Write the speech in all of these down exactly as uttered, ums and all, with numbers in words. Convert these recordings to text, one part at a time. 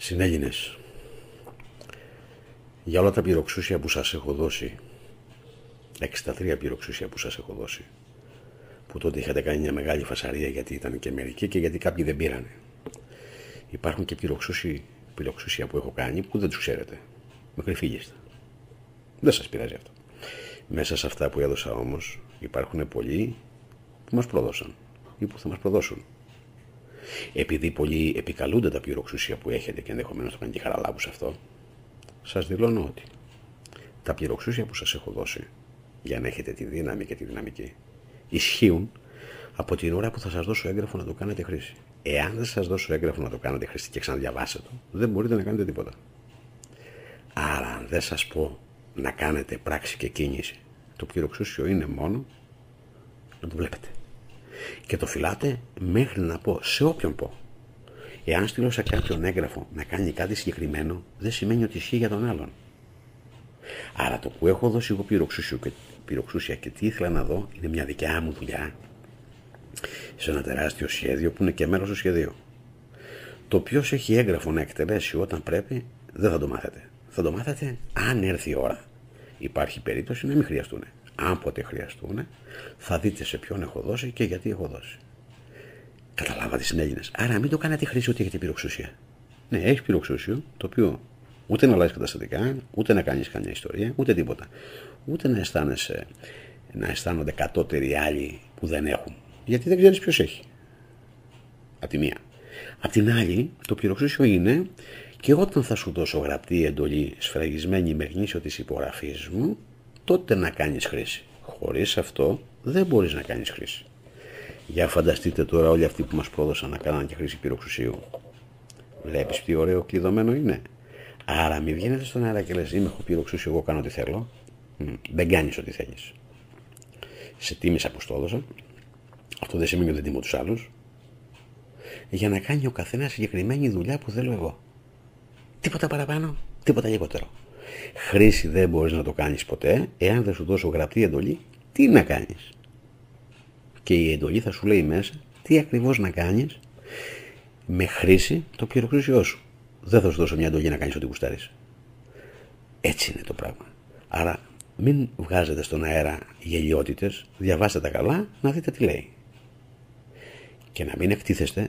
Συνέλληνες, για όλα τα πυροξούσια που σας έχω δώσει, εξήντα τρία πυροξούσια που σας έχω δώσει, που τότε είχατε κάνει μια μεγάλη φασαρία γιατί ήταν και μερικοί και γιατί κάποιοι δεν πήρανε. Υπάρχουν και πυροξούσια που έχω κάνει που δεν τους ξέρετε. Μέχρι φύγεστε. Δεν σας πειράζει αυτό. Μέσα σε αυτά που έδωσα όμως υπάρχουν πολλοί που μας προδώσαν ή που θα μας προδώσουν. Επειδή πολλοί επικαλούνται τα πυροξούσια που έχετε και ενδεχομένως θα πάνε και χαραλάβους σε αυτό, σας δηλώνω ότι τα πυροξούσια που σας έχω δώσει για να έχετε τη δύναμη και τη δυναμική ισχύουν από την ώρα που θα σας δώσω έγγραφο να το κάνετε χρήση. Εάν δεν σας δώσω έγγραφο να το κάνετε χρήση και ξαναδιαβάσετε το, δεν μπορείτε να κάνετε τίποτα. Άρα αν δεν σας πω να κάνετε πράξη και κίνηση, το πυροξούσιο είναι μόνο να το βλέπετε. Και το φυλάτε μέχρι να πω σε όποιον πω. Εάν στείλω σε κάποιον έγγραφο να κάνει κάτι συγκεκριμένο, δεν σημαίνει ότι ισχύει για τον άλλον. Άρα το που έχω δώσει εγώ πυροξούσιο και, πυροξούσια και τι ήθελα να δω είναι μια δικιά μου δουλειά σε ένα τεράστιο σχέδιο που είναι και μέρος του σχεδίου. Το ποιος έχει έγγραφο να εκτελέσει όταν πρέπει δεν θα το μάθετε. Θα το μάθετε αν έρθει η ώρα. Υπάρχει περίπτωση να μην χρειαστούν. Αν ποτέ χρειαστούν, θα δείτε σε ποιον έχω δώσει και γιατί έχω δώσει. Καταλάβατε, συνέλληνες. Άρα μην το κάνετε χρήση ότι έχετε πυροξούσια. Ναι, έχεις πυροξούσιο, το οποίο ούτε να αλλάζει καταστατικά, ούτε να κάνεις καμιά ιστορία, ούτε τίποτα. Ούτε να αισθάνεσαι, να αισθάνονται κατώτεροι άλλοι που δεν έχουν. Γιατί δεν ξέρεις ποιος έχει. Απ' τη μία. Απ' την άλλη, το πυροξούσιο είναι και όταν θα σου δώσω γραπτή εντολή σφραγισμένη με γνήσιο της υπογραφής μου, τότε να κάνεις χρήση. Χωρίς αυτό δεν μπορείς να κάνεις χρήση. Για φανταστείτε τώρα όλοι αυτοί που μας πρόδωσαν να κάνουν και χρήση πυροξουσίου. Βλέπεις τι ωραίο κλειδωμένο είναι. Άρα μη βγαίνετε στον αέρα και λες είμαι έχω πυροξούσιο, εγώ κάνω ό,τι θέλω. Δεν κάνεις ό,τι θέλεις. Σε τίμησα που το έδωσα. Αυτό δεν σημαίνει ότι δεν τιμώ τους άλλους. Για να κάνει ο καθένας συγκεκριμένη δουλειά που θέλω εγώ. Τίποτα παραπάνω, τίποτα λιγότερο. Χρήση δεν μπορείς να το κάνεις ποτέ, εάν δεν σου δώσω γραπτή εντολή, τι να κάνεις. Και η εντολή θα σου λέει μέσα τι ακριβώς να κάνεις με χρήση το πυροξούσιό σου. Δεν θα σου δώσω μια εντολή να κάνεις ό,τι γουστάρεις. Έτσι είναι το πράγμα. Άρα μην βγάζετε στον αέρα γελιότητες, διαβάστε τα καλά, να δείτε τι λέει. Και να μην εκτίθεστε,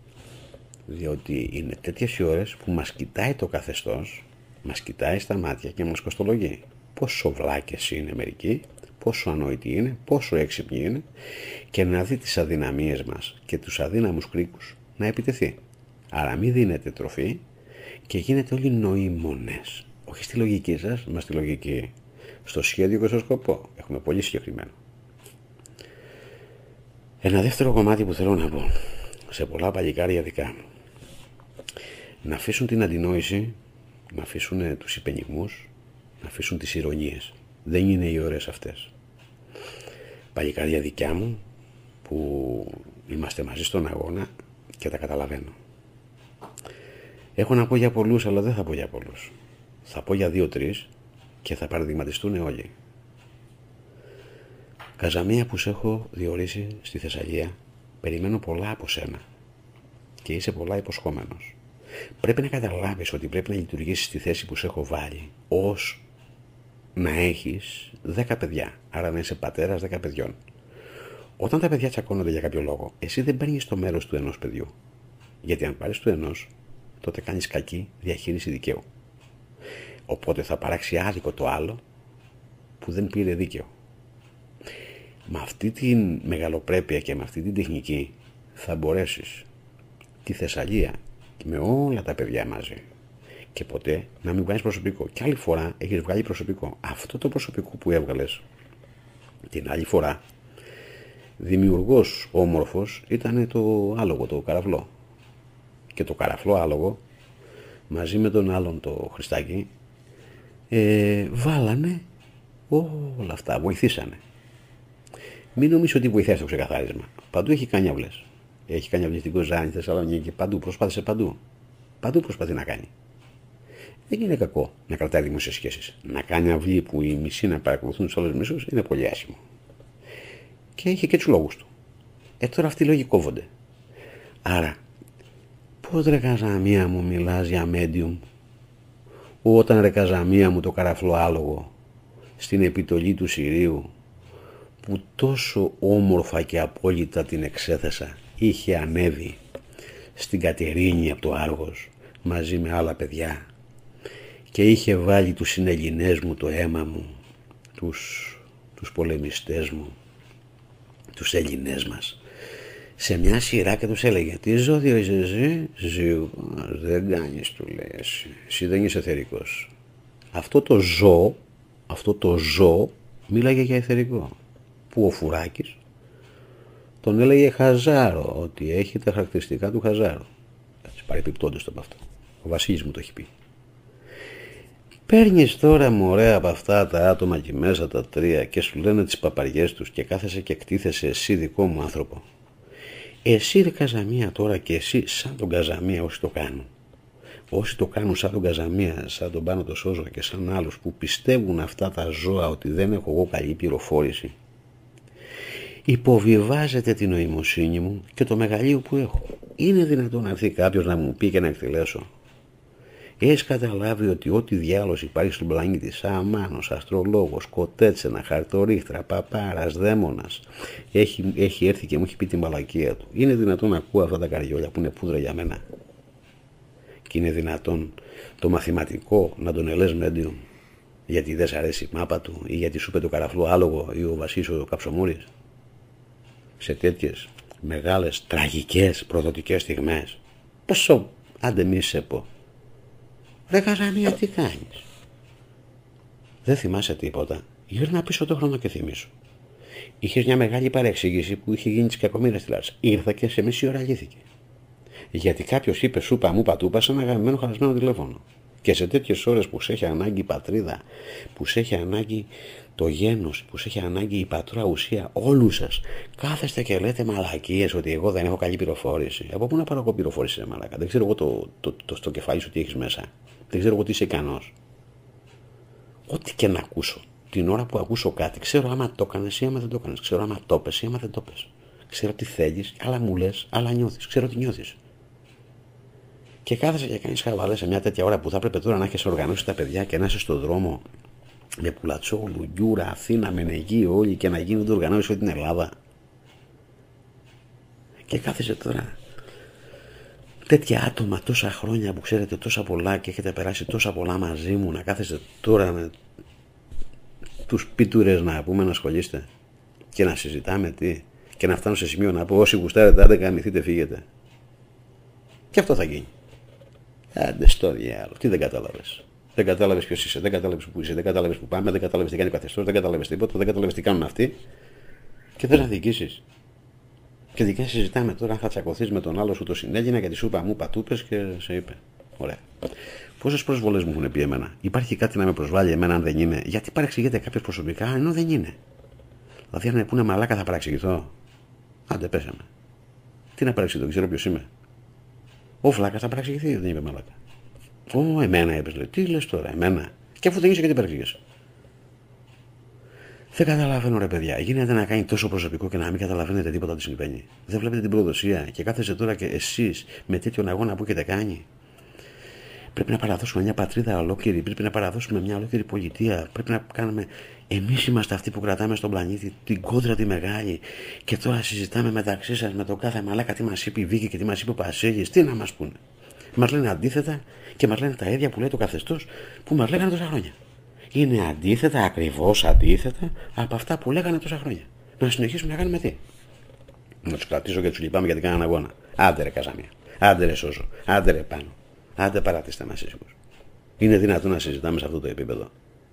διότι είναι τέτοιες οι ώρες που μας κοιτάει το καθεστώς, μας κοιτάει στα μάτια και μας κοστολογεί. Πόσο βλάκες είναι μερικοί, πόσο ανόητοι είναι, πόσο έξυπνοι είναι και να δει τις αδυναμίες μας και τους αδύναμους κρίκους να επιτεθεί. Άρα μην δίνετε τροφή και γίνετε όλοι νοήμονες. Όχι στη λογική σας, μα στη λογική. Στο σχέδιο και στο σκοπό. Έχουμε πολύ συγκεκριμένο. Ένα δεύτερο κομμάτι που θέλω να πω σε πολλά παλικάρια δικά μου. Να αφήσουν την αντινόηση, να αφήσουν τους υπενιγμούς, να αφήσουν τις ηρωνίες. Δεν είναι οι ώρες αυτές. Παλικάρια δικιά μου που είμαστε μαζί στον αγώνα και τα καταλαβαίνω. Έχω να πω για πολλούς, αλλά δεν θα πω για πολλούς. Θα πω για δύο-τρεις και θα παραδειγματιστούν όλοι. Καζαμία που σε έχω διορίσει στη Θεσσαλία, περιμένω πολλά από σένα και είσαι πολλά υποσχόμενος. Πρέπει να καταλάβεις ότι πρέπει να λειτουργήσεις στη θέση που σε έχω βάλει ως να έχεις δέκα παιδιά, άρα να είσαι πατέρας δέκα παιδιών. Όταν τα παιδιά τσακώνονται για κάποιο λόγο, εσύ δεν παίρνεις το μέρος του ενός παιδιού. Γιατί αν πάρεις του ενός, τότε κάνεις κακή διαχείριση δικαίου. Οπότε θα παράξει άδικο το άλλο που δεν πήρε δίκαιο. Με αυτή την μεγαλοπρέπεια και με αυτή την τεχνική θα μπορέσεις τη Θεσσαλία με όλα τα παιδιά μαζί και ποτέ να μην βγάλεις προσωπικό. Και άλλη φορά έχεις βγάλει προσωπικό. Αυτό το προσωπικό που έβγαλες την άλλη φορά, δημιουργός όμορφος ήταν το άλογο, το καραφλό. Και το καραφλό άλογο μαζί με τον άλλον το Χριστάκι ε, βάλανε όλα αυτά, βοηθήσανε. Μην νομίζεις ότι βοηθάει στο ξεκαθάρισμα. Παντού έχει κάνει αυλές. Έχει κάνει αυλές στην Κοζάνη, Θεσσαλονίκη, παντού. Προσπάθησε παντού. Παντού προσπαθεί να κάνει. Δεν είναι κακό να κρατάει δημόσιες σχέσεις. Να κάνει αυλή που οι μισοί να παρακολουθούν τους άλλους μισούς είναι πολύ άσχημο. Και είχε και τους λόγους του. Ε, τώρα αυτοί οι λόγοι κόβονται. Άρα, Πώς ρε καζαμία μου μιλάς για medium, όταν ρε καζαμία μου το καραφλό άλογο στην επιτολή του Συρίου που τόσο όμορφα και απόλυτα την εξέθεσα είχε ανέβει στην Κατερίνη από το Άργος μαζί με άλλα παιδιά και είχε βάλει τους συνελληνές μου το αίμα μου, τους, τους πολεμιστές μου, τους Ελληνές μας σε μια σειρά και τους έλεγε τι ζώδιο είσαι εσύ? Ζύγος, δεν κάνεις, του λέει, εσύ, εσύ δεν είσαι εθερικός. Αυτό το ζώο, αυτό το ζώο μίλαγε για εθερικό, που ο Φουράκης τον έλεγε χαζάρο, ότι έχει τα χαρακτηριστικά του χαζάρου. Παρεπιπτόντως το από αυτό. Ο Βασίλης μου το έχει πει. Παίρνεις τώρα μωρέ από αυτά τα άτομα εκεί μέσα τα τρία και σου λένε τις παπαριές τους και κάθεσαι και εκτίθεσαι εσύ δικό μου άνθρωπο. Εσύ ρε Καζαμία τώρα και εσύ σαν τον Καζαμία όσοι το κάνουν. Όσοι το κάνουν σαν τον Καζαμία, σαν τον Πάνο το Σόζο και σαν άλλους που πιστεύουν αυτά τα ζώα ότι δεν έχω εγώ καλή πληροφόρηση. Υποβιβάζεται την νοημοσύνη μου και το μεγαλείο που έχω. Είναι δυνατόν να έρθει κάποιος να μου πει και να εκτελέσω? Έχεις καταλάβει ότι ό,τι διάλος υπάρχει στον πλανήτη, σαμάνος, αστρολόγος, κοτέτσενα, χαρτορίχτρα, παπάρας, δαίμονας, έχει, έχει έρθει και μου έχει πει την μαλακία του. Είναι δυνατόν να ακούω αυτά τα καριόλια που είναι πούδρα για μένα? Και είναι δυνατόν το μαθηματικό να τον ελες medium γιατί δεν σ' αρέσει η μάπα του ή γιατί σου είπε το καραφλό άλογο ή ο Βασίλης ο Καψομούρης? Σε τέτοιες μεγάλες τραγικές προδοτικές στιγμές πόσο άντε μη σε πω ρε Καζαμία τι κάνεις? Δεν θυμάσαι τίποτα? Γύρνα πίσω το χρόνο και θυμίσου. Είχες μια μεγάλη παρεξήγηση που είχε γίνει τις κακομοίρες στη Λάρισα. Ήρθα και σε μισή ώρα λύθηκε. Γιατί κάποιος είπε σούπα μου πατούπα σε ένα αγαπημένο χαλασμένο τηλέφωνο. Και σε τέτοιες ώρες που σε έχει ανάγκη η πατρίδα, που σε έχει ανάγκη το γένος, που σε έχει ανάγκη η πατρά ουσία, όλους σας κάθεστε και λέτε μαλακίες ότι εγώ δεν έχω καλή πληροφόρηση. Από πού να πάρω εγώ πληροφόρηση, μαλακα? Δεν ξέρω εγώ το, το, το, στο κεφάλι σου τι έχεις μέσα. Δεν ξέρω εγώ τι είσαι ικανός. Ό,τι και να ακούσω, την ώρα που ακούσω κάτι, ξέρω άμα το έκανες ή άμα δεν το έκανες. Ξέρω άμα το πες ή άμα δεν το πες. Ξέρω τι θέλεις, άλλα μου λες, άλλα νιώθεις. Ξέρω τι νιώθεις. Και κάθεσαι και κάνεις χαβαλές σε μια τέτοια ώρα που θα έπρεπε τώρα να έχεις οργανώσει τα παιδιά και να είσαι στον δρόμο με Πουλατσόγλου, Γιούρα, Αθήνα, Μενεγείο, όλοι και να γίνονται οργανώσεις όλη την Ελλάδα. Και κάθεσαι τώρα τέτοια άτομα τόσα χρόνια που ξέρετε τόσα πολλά και έχετε περάσει τόσα πολλά μαζί μου, να κάθεστε τώρα με τους πίτουρες να πούμε να ασχολείστε και να συζητάμε τι και να φτάνω σε σημείο να πω όσοι γουστάρετε άντε καμηθείτε φύγετε. Και αυτό θα γίνει. Άντε στο διάλογο. Τι δεν κατάλαβες? Δεν κατάλαβες ποιος είσαι, δεν κατάλαβες που είσαι, δεν κατάλαβες που πάμε, δεν κατάλαβες τι κάνει καθεστώς, δεν κατάλαβες τίποτα, δεν κατάλαβες τι κάνουν αυτοί. Και θες να διοικήσεις. Και δικά συζητάμε τώρα αν θα τσακωθείς με τον άλλο σου το συνέλληνα γιατί σου είπα μου πατούπες και σε είπε. Ωραία. Πόσες προσβολές μου έχουν πει εμένα? Υπάρχει κάτι να με προσβάλλει εμένα αν δεν είναι? Γιατί παρεξηγείται κάποιος προσωπικά ενώ δεν είναι? Δηλαδή αν με πούνε μαλάκα θα παρεξηγηθώ? Άντε πέσαμε. Τι να παρεξηγηθώ, δεν ξέρω ποιος είμαι. Ο Φλάκας θα παραξηγηθεί, δεν είπε μαλάκα. Ω, εμένα είπες, λέει. Τι λες τώρα, εμένα? Και αφού δεν είσαι, γιατί παραξηγέσαι? Δεν καταλαβαίνω, ρε παιδιά. Γίνεται να κάνει τόσο προσωπικό και να μην καταλαβαίνετε τίποτα τι συμβαίνει. Δεν βλέπετε την προδοσία και κάθεστε τώρα και εσείς με τέτοιον αγώνα που έχετε κάνει. Πρέπει να παραδώσουμε μια πατρίδα ολόκληρη, πρέπει να παραδώσουμε μια ολόκληρη πολιτεία. Πρέπει να κάνουμε. Εμείς είμαστε αυτοί που κρατάμε στον πλανήτη την κόντρα τη μεγάλη. Και τώρα συζητάμε μεταξύ σας με τον κάθε μαλάκα τι μας είπε η Βίκη και τι μας είπε ο Πασίγης. Τι να μας πούνε? Μας λένε αντίθετα και μας λένε τα ίδια που λέει το καθεστώς που μας λέγανε τόσα χρόνια. Είναι αντίθετα, ακριβώς αντίθετα από αυτά που λέγανε τόσα χρόνια. Να συνεχίσουμε να κάνουμε τι? Να τους κρατήσω και τους λυπάμαι γιατί κάνανε αγώνα. Άντε ρε Καζαμία, άντε ρε Σόζο, άντε ρε Πάνο, άντε παρατήστε μας ήσυχους. Είναι δυνατόν να συζητάμε σε αυτό το επίπεδο?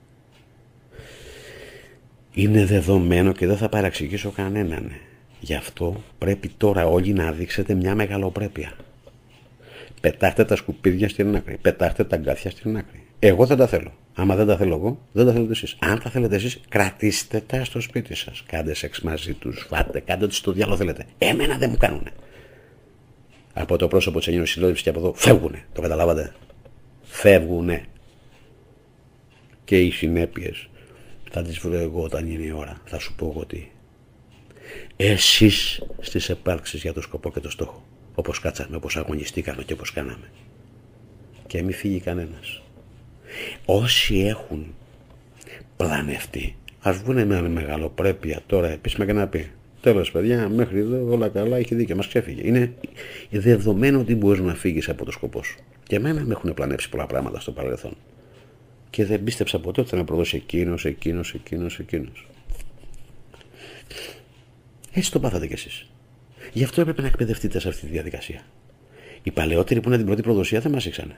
Είναι δεδομένο και δεν θα παραξηγήσω κανέναν. Γι' αυτό πρέπει τώρα όλοι να δείξετε μια μεγαλοπρέπεια. Πετάχτε τα σκουπίδια στην άκρη, πετάχτε τα αγκάθια στην άκρη. Εγώ δεν τα θέλω. Άμα δεν τα θέλω εγώ, δεν τα θέλετε εσείς. Αν τα θέλετε εσείς, κρατήστε τα στο σπίτι σας. Κάντε σεξ μαζί τους, φάτε, κάντε ό,τι στο διάλογο θέλετε. Εμένα δεν μου κάνουνε. Από το πρόσωπο της ενιαίωσης συλλόγησης και από εδώ φεύγουνε. Το καταλάβατε? Φεύγουνε. Και οι συνέπειες θα τις βρω εγώ όταν είναι η ώρα. Θα σου πω εγώ τι. Εσείς στις επάρξεις για το σκοπό και το στόχο. όπως κάτσαμε, όπως αγωνιστήκαμε και όπως κάναμε. Και μη φύγει κανένας. Όσοι έχουν πλανευτεί, ας βγουν με μεγαλοπρέπεια τώρα επίσημα και να πει: τέλος, παιδιά, μέχρι εδώ όλα καλά, έχει δίκιο, μας ξέφυγε. Είναι δεδομένο ότι μπορείς να φύγεις από το σκοπό σου. Και εμένα με έχουν πλανέψει πολλά πράγματα στο παρελθόν. Και δεν πίστεψα ποτέ ότι θα με προδώσει εκείνος, εκείνος, εκείνος, εκείνος. Έτσι το πάθατε κι εσείς. Γι' αυτό έπρεπε να εκπαιδευτείτε σε αυτή τη διαδικασία. Οι παλαιότεροι που είναι την πρώτη προδοσία δεν μας ήξανε.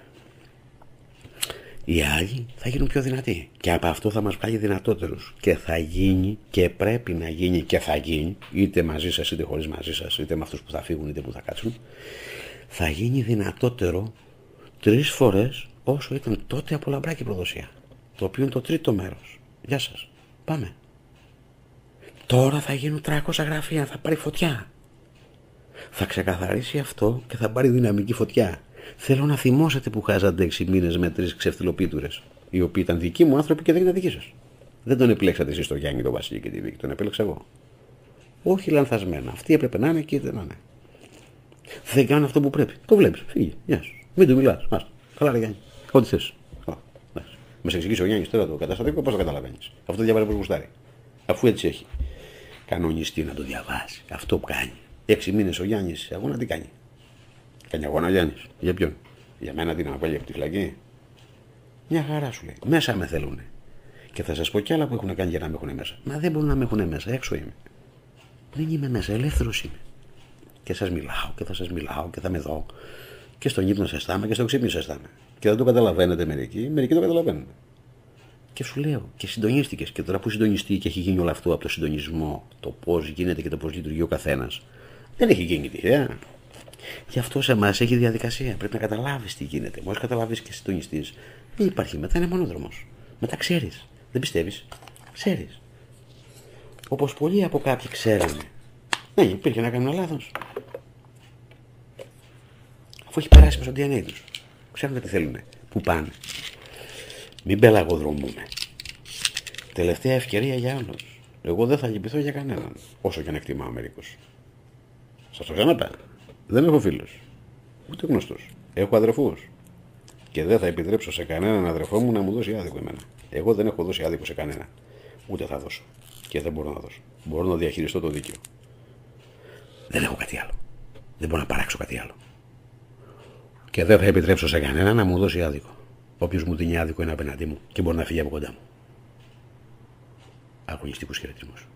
Οι άλλοι θα γίνουν πιο δυνατοί. Και από αυτό θα μας βγάλει δυνατότερους. Και θα γίνει και πρέπει να γίνει και θα γίνει, είτε μαζί σας είτε χωρίς μαζί σας, είτε με αυτούς που θα φύγουν είτε που θα κάτσουν, θα γίνει δυνατότερο τρεις φορές όσο ήταν τότε από λαμπράκι προδοσία. Το οποίο είναι το τρίτο μέρος. Γεια σας. Πάμε. Τώρα θα γίνουν τριακόσια γραφεία, θα πάρει φωτιά. Θα ξεκαθαρίσει αυτό και θα πάρει δυναμική φωτιά. Θέλω να θυμώσετε που χάζατε έξι μήνες με τρεις ξεφτυλοπίτουρες, οι οποίοι ήταν δικοί μου άνθρωποι και δεν ήταν δικοί σας. Δεν τον επιλέξατε εσείς τον Γιάννη, τον Βασίλη και τη Βίκη, τον επέλεξα εγώ. Όχι λανθασμένα. Αυτοί έπρεπε να είναι και δεν να είναι. Δεν κάνουν αυτό που πρέπει. Το βλέπεις. Φύγε. Γεια σου. Μην του μιλάς. Μάλιστα. Καλά, ρε Γιάννη. Ό,τι θες. Με σε εξηγήσει ο Γιάννης τώρα το καταστατικό, πώς το καταλαβαίνεις. Αυτό το διαβάζει όπως γουστάρει. Αφού έτσι έχει κανονιστεί να το διαβάσει. Αυτό που κάνει. Έξι μήνες ο Γιάννης αγώνα τι κάνει. Κάνει αγώνα ο Γιάννης. Για ποιον? Για μένα τι να με πάει από τη φυλακή. Μια χαρά σου λέει. Μέσα με θέλουνε. Και θα σας πω κι άλλα που έχουν κάνει για να με έχουν μέσα. Μα δεν μπορούν να με έχουν μέσα. Έξω είμαι. Δεν είμαι μέσα. Ελεύθερος είμαι. Και σας μιλάω και θα σας μιλάω και θα με δω. Και στον ύπνο σας αισθάνομαι και στο ξύπνιο σας αισθάνομαι. Και δεν το καταλαβαίνετε μερικοί, μερικοί το καταλαβαίνουν. Και σου λέω, και συντονίστηκες. Και τώρα που συντονιστεί και έχει γίνει όλο αυτό από το συντονισμό, το πώς γίνεται και το πώς λειτουργεί ο καθένας, δεν έχει γίνει τυχαία. Γι' αυτό σε εμάς έχει διαδικασία. Πρέπει να καταλάβεις τι γίνεται. Μόλις καταλάβεις και συντονιστείς, δεν υπάρχει μετά, είναι μονόδρομος. Μετά ξέρεις. Δεν πιστεύεις. Ξέρεις. Όπως πολλοί από κάποιοι ξέρανε. Ναι, υπήρχε να κάνουν λάθος. Αφού έχει περάσει με στο ντι εν έι τους. Ξέρουν τι θέλουν. Πού πάνε. Μην πελαγοδρομούμε. Τελευταία ευκαιρία για άλλους. Εγώ δεν θα λυπηθώ για κανέναν. Όσο και αν εκτιμάω μερικούς. Σας το ξαναπά. Δεν έχω φίλους. Ούτε γνωστούς. Έχω αδερφούς. Και δεν θα επιτρέψω σε κανέναν αδερφό μου να μου δώσει άδικο εμένα. Εγώ δεν έχω δώσει άδικο σε κανέναν. Ούτε θα δώσω. Και δεν μπορώ να δώσω. Μπορώ να διαχειριστώ το δίκαιο. Δεν έχω κάτι άλλο. Δεν μπορώ να παράξω κάτι άλλο. Και δεν θα επιτρέψω σε κανένα να μου δώσει άδικο. Όποιος μου δίνει άδικο είναι απέναντί μου και μπορεί να φύγει από κοντά μου. Αγωνιστικούς χαιρετισμούς.